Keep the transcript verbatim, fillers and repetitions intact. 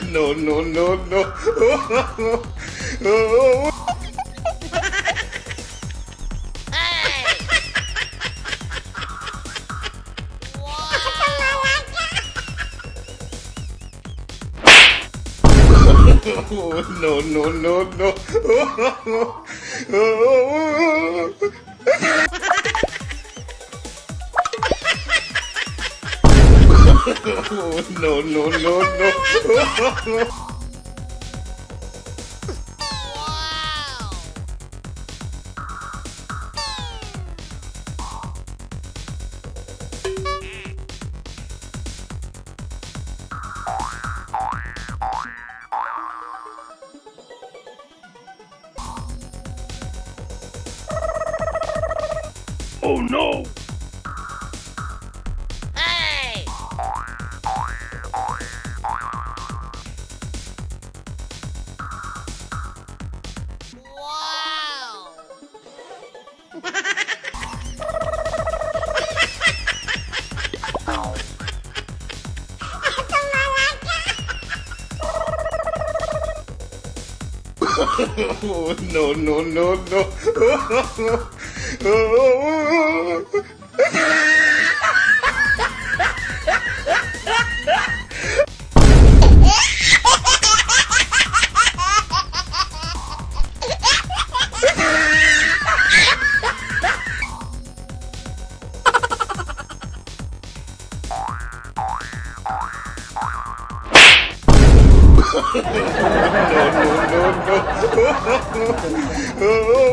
no, no, no, no. Hey! Oh, no, no, no, no. Oh, no, no, no, no. Oh no! Hey! Wow! Oh, no, no, no, no. Oh. No, no, no, no.